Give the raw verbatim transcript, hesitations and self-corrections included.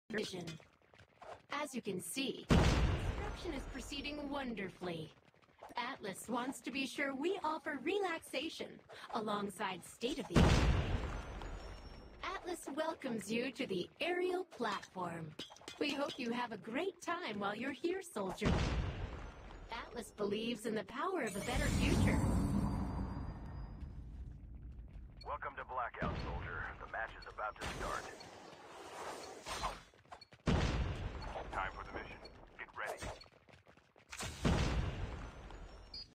vision. As you can see, construction is proceeding wonderfully. Atlas wants to be sure we offer relaxation alongside state-of-the-art. Atlas welcomes you to the aerial platform. We hope you have a great time while you're here, soldier. Atlas believes in the power of a better future. Welcome to Blackout, soldier. The match is about to start.